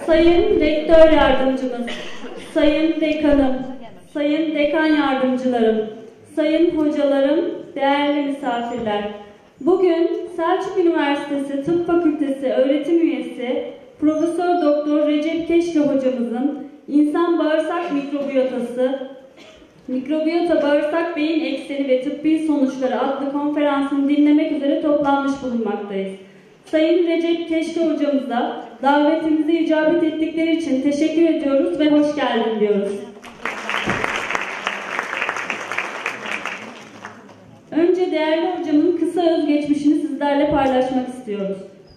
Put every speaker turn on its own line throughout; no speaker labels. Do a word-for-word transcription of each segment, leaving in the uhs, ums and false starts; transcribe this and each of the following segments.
Sayın Rektör Yardımcımız, Sayın Dekanım, Sayın Dekan Yardımcılarım, Sayın Hocalarım, değerli misafirler. Bugün Selçuk Üniversitesi Tıp Fakültesi öğretim üyesi Profesör Doktor Recep Keşke hocamızın İnsan Bağırsak Mikrobiyotası, Mikrobiyota Bağırsak Beyin Ekseni ve Tıbbi Sonuçları adlı konferansını dinlemek üzere toplanmış bulunmaktayız. Sayın Recep Keşke hocamıza davetimize icabet ettikleri için teşekkür ediyoruz ve hoş geldin diyoruz. Önce değerli hocamın kısa özgeçmişini sizlerle paylaşmak istiyoruz.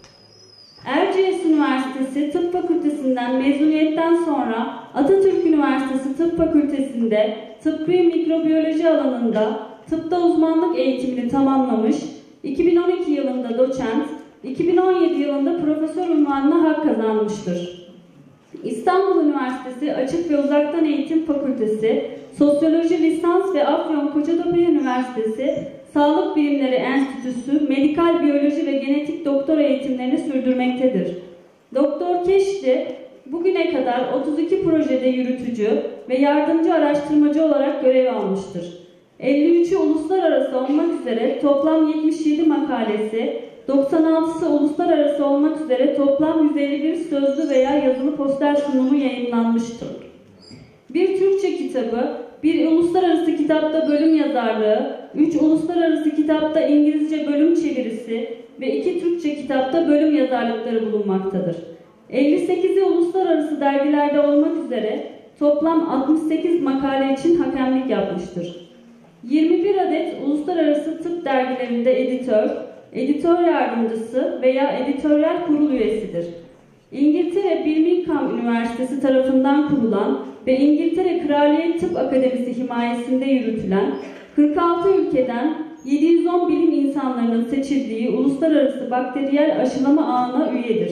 Erciyes Üniversitesi Tıp Fakültesinden mezuniyetten sonra Atatürk Üniversitesi Tıp Fakültesi'nde tıbbi mikrobiyoloji alanında tıpta uzmanlık eğitimini tamamlamış, iki bin on iki yılında doçent, iki bin on yedi yılında profesör unvanına hak kazanmıştır. İstanbul Üniversitesi Açık ve Uzaktan Eğitim Fakültesi, Sosyoloji Lisans ve Afyon Kocatepe Üniversitesi Sağlık Bilimleri Enstitüsü Medikal Biyoloji ve Genetik Doktora eğitimlerini sürdürmektedir. Doktor Keşke bugüne kadar otuz iki projede yürütücü ve yardımcı araştırmacı olarak görev almıştır. elli üçü uluslararası olmak üzere toplam yetmiş yedi makalesi, doksan altısı uluslararası olmak üzere toplam yüz elli bir sözlü veya yazılı poster sunumu yayınlanmıştır. Bir Türkçe kitabı, bir uluslararası kitapta bölüm yazarlığı, üç uluslararası kitapta İngilizce bölüm çevirisi ve iki Türkçe kitapta bölüm yazarlıkları bulunmaktadır. elli sekizi uluslararası dergilerde olmak üzere toplam altmış sekiz makale için hakemlik yapmıştır. yirmi bir adet uluslararası tıp dergilerinde editör, editör yardımcısı veya editoryal kurul üyesidir. İngiltere Birmingham Üniversitesi tarafından kurulan ve İngiltere Kraliyet Tıp Akademisi himayesinde yürütülen kırk altı ülkeden yedi yüz on bilim insanlarının seçildiği uluslararası bakteriyel aşılama ağına üyedir.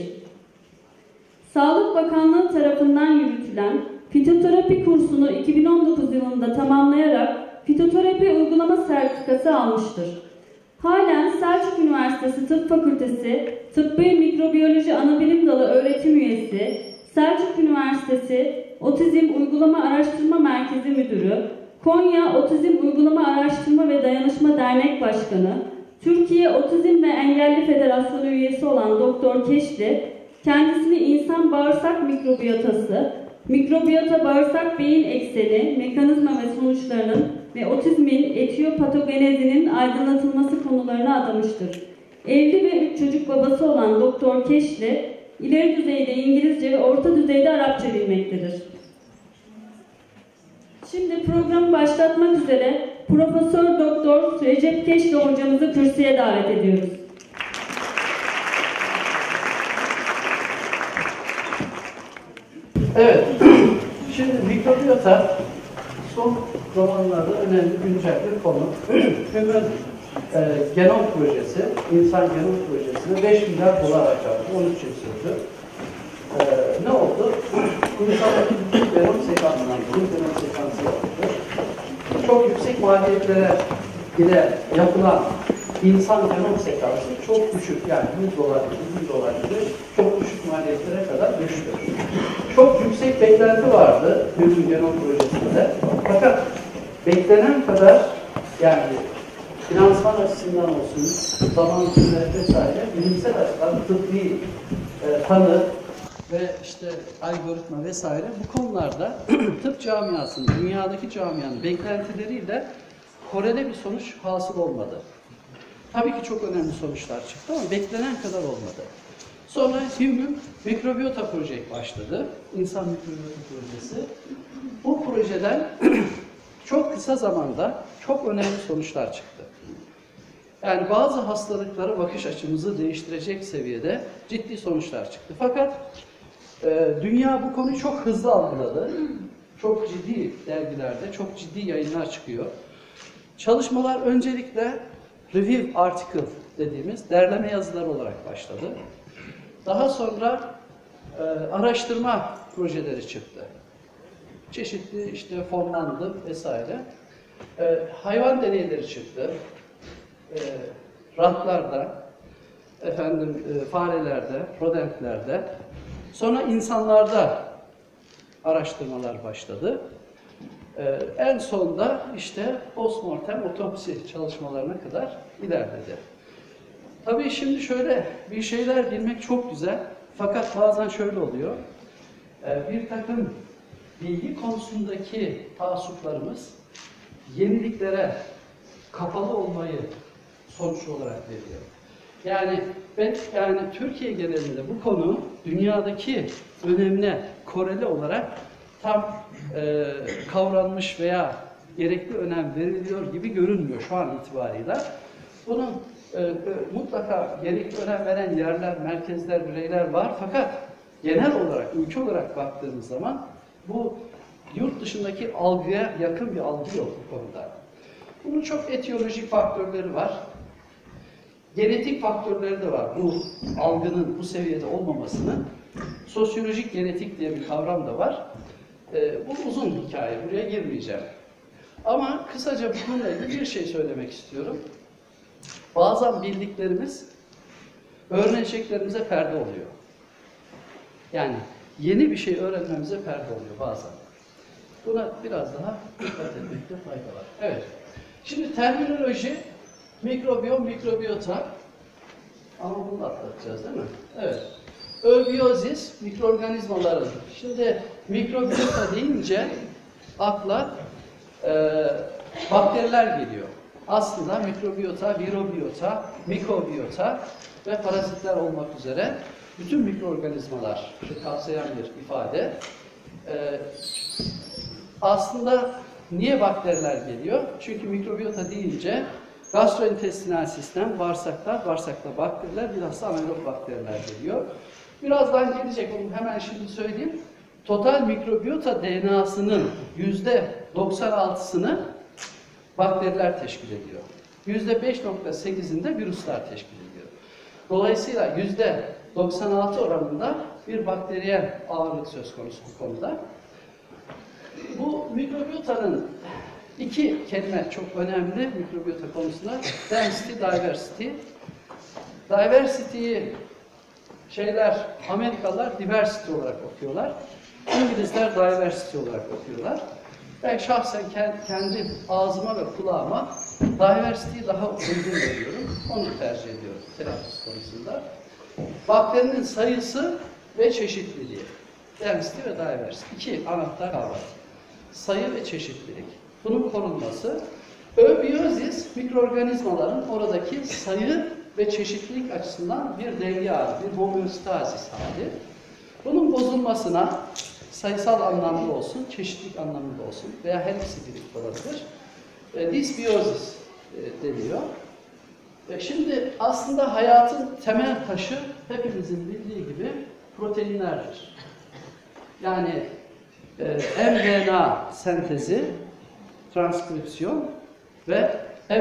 Sağlık Bakanlığı tarafından yürütülen fitoterapi kursunu iki bin on dokuz yılında tamamlayarak fitoterapi uygulama sertifikası almıştır. Halen Selçuk Üniversitesi Tıp Fakültesi Tıbbi Mikrobiyoloji Anabilim Dalı öğretim üyesi, Selçuk Üniversitesi Otizm Uygulama Araştırma Merkezi Müdürü, Konya Otizm Uygulama Araştırma ve Dayanışma Dernek Başkanı, Türkiye Otizm ve Engelli Federasyonu üyesi olan Doktor Keşke, kendisini insan bağırsak mikrobiyotası, mikrobiyota bağırsak beyin ekseni, mekanizma ve sonuçlarının ve otizmin etiyopatogenezinin aydınlatılması konularına adamıştır. Evli ve üç çocuk babası olan Doktor Keşke, ileri düzeyde İngilizce ve orta düzeyde Arapça bilmektedir. Şimdi programı başlatmak üzere Profesör Doktor Recep Keşke hocamızı kürsüye davet ediyoruz.
Evet, şimdi mikrobiyota son zamanlarda önemli güncel bir konu. Çünkü e, genom projesi, insan genom projesine beş milyar dolar harcadı, on üç yıl sürdü. E, ne oldu? İnsandaki genom sekansından, genom sekansı oldu. Çok yüksek maliyetlere ile yapılan insan genom sekansı çok düşük, yani yüz dolar, yüz dolar gibi çok düşük maliyetlere kadar düştü. Çok yüksek beklenti vardı Human Genome projesinde. Fakat beklenen kadar, yani finansman açısından olsun, zaman içinde vesaire, bilimsel açıdan tıbbi e, tanı ve işte algoritma vesaire bu konularda tıp camiasının, dünyadaki camianın beklentileriyle korele bir sonuç hasıl olmadı. Tabii ki çok önemli sonuçlar çıktı ama beklenen kadar olmadı. Sonra Human Mikrobiyota Projesi başladı. İnsan Mikrobiyota Projesi. Bu projeden çok kısa zamanda çok önemli sonuçlar çıktı. Yani bazı hastalıklara bakış açımızı değiştirecek seviyede ciddi sonuçlar çıktı. Fakat e, dünya bu konuyu çok hızlı algıladı. Çok ciddi dergilerde, çok ciddi yayınlar çıkıyor. Çalışmalar öncelikle review article dediğimiz derleme yazıları olarak başladı. Daha sonra e, araştırma projeleri çıktı. Çeşitli işte fonlandı vesaire. E, hayvan deneyleri çıktı. E, ratlarda, efendim e, farelerde, rodentlerde. Sonra insanlarda araştırmalar başladı. Ee, en sonda işte postmortem otopsi çalışmalarına kadar ilerledi. Tabii şimdi şöyle bir şeyler bilmek çok güzel. Fakat bazen şöyle oluyor. Ee, bir takım bilgi konusundaki taassuplarımız yeniliklere kapalı olmayı sonuç olarak veriyor. Yani ben yani Türkiye genelinde bu konu dünyadaki önemine koreli olarak tam e, kavranmış veya gerekli önem veriliyor gibi görünmüyor şu an itibarıyla. Bunun e, e, mutlaka gerekli önem veren yerler, merkezler, bireyler var. Fakat genel olarak, ülke olarak baktığımız zaman bu yurt dışındaki algıya yakın bir algı yok bu konuda. Bunun çok etiyolojik faktörleri var. Genetik faktörleri de var. Bu algının bu seviyede olmamasının. Sosyolojik genetik diye bir kavram da var. Ee, bu uzun hikaye. Buraya girmeyeceğim. Ama kısaca bununla ilgili bir şey söylemek istiyorum. Bazen bildiklerimiz öğreneceklerimize perde oluyor. Yani yeni bir şey öğrenmemize perde oluyor bazen. Buna biraz daha dikkat etmekte fayda var. Evet. Şimdi terminoloji, mikrobiyom, mikrobiyota. Ama bunu atlatacağız değil mi? Evet. Öbiyozis, mikroorganizmaların. Şimdi mikrobiyota deyince akla e, bakteriler geliyor. Aslında mikrobiyota, virobiyota, mikobiyota ve parazitler olmak üzere bütün mikroorganizmalar kapsayan bir ifade. E, aslında niye bakteriler geliyor? Çünkü mikrobiyota deyince gastrointestinal sistem, bağırsaklar, bağırsakta bakteriler, bilhassa anaerob bakteriler geliyor. Birazdan gelecek, onu hemen şimdi söyleyeyim. Total mikrobiyota D N A'sının yüzde doksan altısını bakteriler teşkil ediyor. yüzde beş nokta sekizinde virüsler teşkil ediyor. Dolayısıyla yüzde doksan altı oranında bir bakteriyel ağırlık söz konusu bu konuda. Bu mikrobiyotanın iki kelime çok önemli mikrobiyota konusunda. Density, diversity. Diversity'yi şeyler, Amerikalılar diversity olarak okuyorlar. İngilizler diversity olarak okuyorlar. Ben şahsen kendi ağzıma ve kulağıma diversity'yi daha uygun görüyorum. Onu tercih ediyorum telaffuz konusunda. Bakterinin sayısı ve çeşitliliği. Density ve diversity. İki anahtar kavram. Sayı ve çeşitlilik. Bunun korunması. Öbiyozis, mikroorganizmaların oradaki sayı ve çeşitlilik açısından bir denge hali, bir homeostazis hali. Bunun bozulmasına sayısal anlamda olsun, çeşitlilik anlamında olsun veya her ikisi birlikte olabilir. E, disbiyozis e, deniyor. E, şimdi aslında hayatın temel taşı hepimizin bildiği gibi proteinlerdir. Yani e, mRNA sentezi, transkripsiyon ve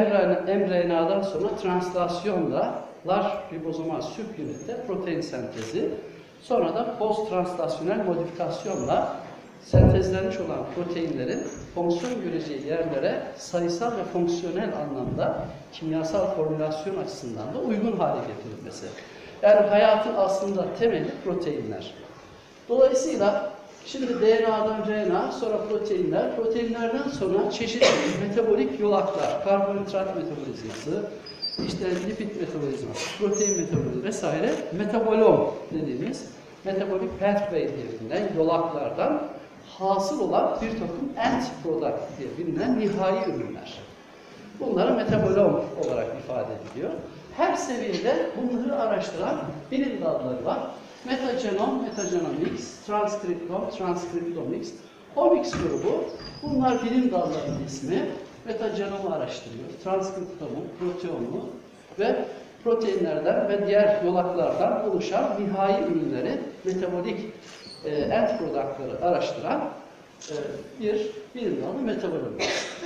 mRNA'dan sonra translasyonla large ribozomal subunitte protein sentezi, sonra da post-translasyonel modifikasyonla sentezlenmiş olan proteinlerin fonksiyon göreceği yerlere sayısal ve fonksiyonel anlamda kimyasal formülasyon açısından da uygun hale getirilmesi. Yani hayatın aslında temeli proteinler. Dolayısıyla şimdi D N A'dan R N A, sonra proteinler, proteinlerden sonra çeşitli metabolik yolaklar, karbonhidrat metabolizması, işte lipid metabolizması, protein metabolizması vesaire, metabolom dediğimiz metabolik pathway diye bilinen yolaklardan hasıl olan bir takım end product diye bilinen nihai ürünler. Bunlara metabolom olarak ifade ediliyor. Her seviyede bunları araştıran bilim dalları var. Metagenom, metagenomics, transkriptom, transkriptomics, omics grubu. Bunlar bilim dallarının ismi. Metagenomu araştırıyor. Transkriptomu, proteomu ve proteinlerden ve diğer yolaklardan oluşan nihai ürünleri, metabolik e, end product'ları araştıran e, bir bilim dalı metabolomi.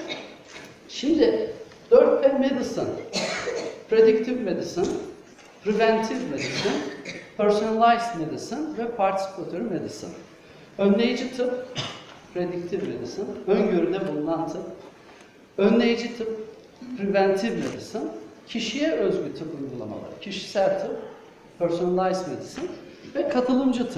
Şimdi dört P medicine, predictive medicine, preventive medicine, personalized medicine ve participatory medicine. Önleyici tıp, predictive medicine, öngörüde bulunan tıp. Önleyici tıp, preventive medicine, kişiye özgü tıp uygulamaları, kişisel tıp, personalized medicine ve katılımcı tıp.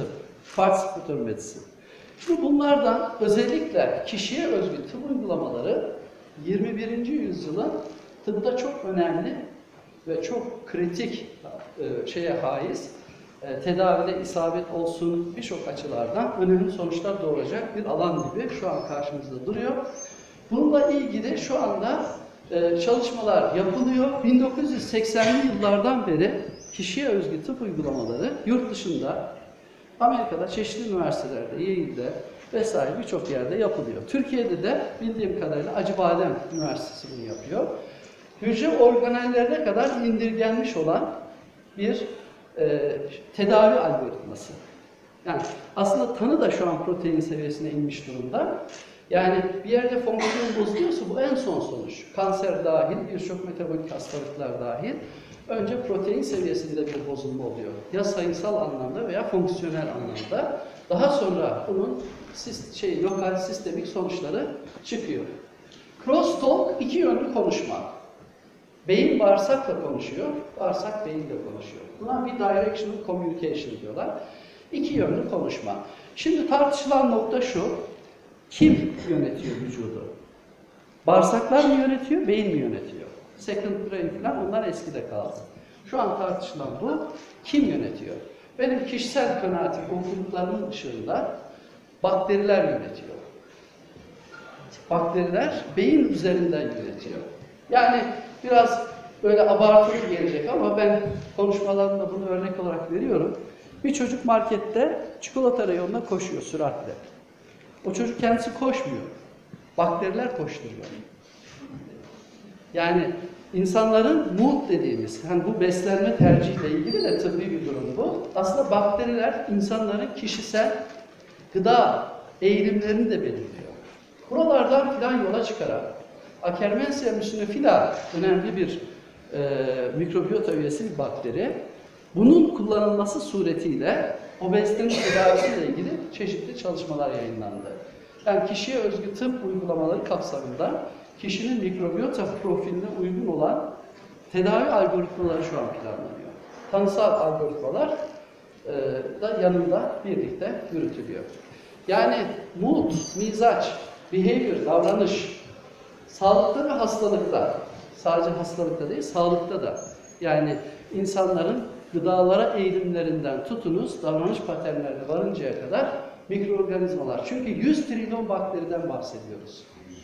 Participatory Medicine. Şimdi bunlardan özellikle kişiye özgü tıp uygulamaları yirmi birinci yüzyılın tıpta çok önemli ve çok kritik e, şeye haiz, e, tedavide isabet olsun birçok açılardan önemli sonuçlar doğuracak bir alan gibi şu an karşımızda duruyor. Bununla ilgili şu anda e, çalışmalar yapılıyor. bin dokuz yüz seksenli yıllardan beri kişiye özgü tıp uygulamaları yurt dışında, Amerika'da, çeşitli üniversitelerde, Yale'de vesaire birçok yerde yapılıyor. Türkiye'de de bildiğim kadarıyla Acıbadem Üniversitesi bunu yapıyor. Hücre organellerine kadar indirgenmiş olan bir e, tedavi algoritması. Yani aslında tanı da şu an protein seviyesine inmiş durumda. Yani bir yerde fonksiyon bozuluyorsa bu en son sonuç. Kanser dahil, birçok metabolik hastalıklar dahil. Önce protein seviyesinde bir bozulma oluyor. Ya sayısal anlamda veya fonksiyonel anlamda. Daha sonra bunun şey, lokal sistemik sonuçları çıkıyor. Crosstalk iki yönlü konuşma. Beyin bağırsakla konuşuyor, bağırsak beyinle konuşuyor. Buna bir directional communication diyorlar. İki yönlü konuşma. Şimdi tartışılan nokta şu. Kim yönetiyor vücudu? Bağırsaklar mı yönetiyor, beyin mi yönetiyor? Second brain falan onlar eskide kaldı. Şu an tartışılan bu. Kim yönetiyor? Benim kişisel kanaatim okuduklarımın ışığında bakteriler yönetiyor. Bakteriler beyin üzerinden yönetiyor. Yani biraz böyle abartılı gelecek ama ben konuşmalarımda bunu örnek olarak veriyorum. Bir çocuk markette çikolata reyonuna koşuyor süratle. O çocuk kendisi koşmuyor. Bakteriler koşturuyor. Yani insanların mood dediğimiz, yani bu beslenme tercihiyle ilgili de tıbbi bir durum bu. Aslında bakteriler insanların kişisel gıda eğilimlerini de belirliyor. Buralardan filan yola çıkarak Akkermansia muciniphila önemli bir e, mikrobiyota üyesi bir bakteri. Bunun kullanılması suretiyle obezitenin tedavisiyle ilgili çeşitli çalışmalar yayınlandı. Yani kişiye özgü tıp uygulamaları kapsamında kişinin mikrobiyota profiline uygun olan tedavi algoritmaları şu an planlanıyor. Tanısal algoritmalar e, da yanında birlikte yürütülüyor. Yani mood, mizaç, behavior, davranış, sağlıkta ve hastalıkta, sadece hastalıkta değil, sağlıkta da. Yani insanların gıdalara eğilimlerinden tutunuz, davranış paternlerine varıncaya kadar mikroorganizmalar. Çünkü yüz trilyon bakteriden bahsediyoruz.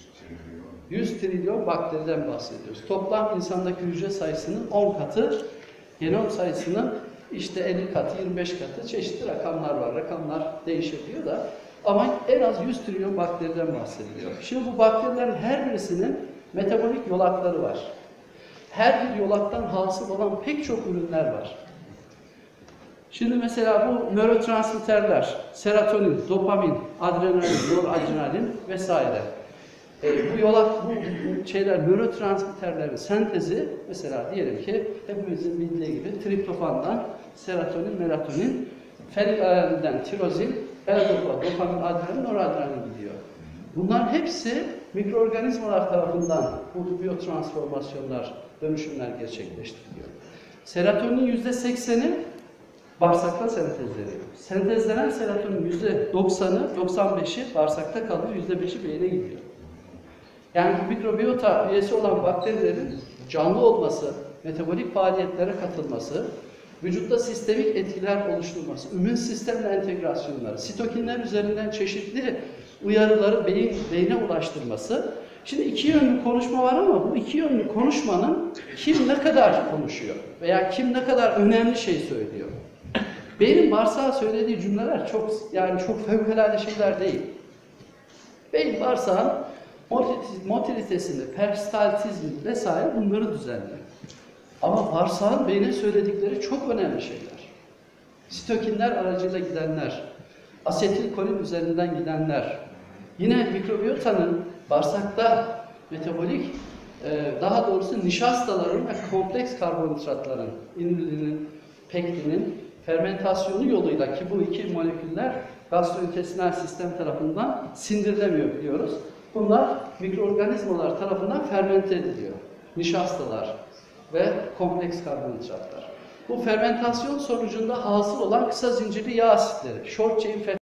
yüz trilyon bakteriden bahsediyoruz. Toplam insandaki hücre sayısının on katı, genom sayısının işte elli katı, yirmi beş katı çeşitli rakamlar var. Rakamlar değişebiliyor da ama en az yüz trilyon bakteriden bahsediliyor. Şimdi bu bakterilerin her birisinin metabolik yolakları var. Her bir yolaktan hasıl olan pek çok ürünler var. Şimdi mesela bu nörotransmitterler, serotonin, dopamin, adrenalin, noradrenalin vesaire. E, bu yolak, bu şeyler, nörotransmitterlerin sentezi, mesela diyelim ki hepimizin bildiği gibi triptofandan serotonin, melatonin, fenilalanin'den tirozin, L-dopa, dopamin, adrenalin, noradrenalin gidiyor. Bunların hepsi mikroorganizmalar tarafından bu biyotransformasyonlar, dönüşümler gerçekleştiriliyor. Serotoninin yüzde sekseni bağırsakta sentezleniyor. Sentezlenen serotonin yüzde doksanı, doksan beşi bağırsakta kalıyor, yüzde beşi beyne gidiyor. Yani bu mikrobiyota üyesi olan bakterilerin canlı olması, metabolik faaliyetlere katılması, vücutta sistemik etkiler oluşturması, immün sistemle entegrasyonları, sitokinler üzerinden çeşitli uyarıları beyin, beyne ulaştırması. Şimdi iki yönlü konuşma var ama bu iki yönlü konuşmanın kim ne kadar konuşuyor veya kim ne kadar önemli şey söylüyor. Beynin bağırsağa söylediği cümleler çok yani çok fevkalade şeyler değil. Beyin bağırsağın motilitesini, peristaltizmi vesaire bunları düzenliyor. Ama bağırsağın beyne söyledikleri çok önemli şeyler. Sitokinler aracıyla gidenler, asetilkolin üzerinden gidenler, yine mikrobiyotanın bağırsakta metabolik, daha doğrusu nişastaların ve kompleks karbonhidratların, inülinin, pektinin fermentasyonu yoluyla ki bu iki moleküller gastrointestinal sistem tarafından sindirilemiyor biliyoruz. Bunlar mikroorganizmalar tarafından fermente ediliyor. Nişastalar ve kompleks karbonhidratlar. Bu fermentasyon sonucunda hasıl olan kısa zincirli yağ asitleri, short chain fatty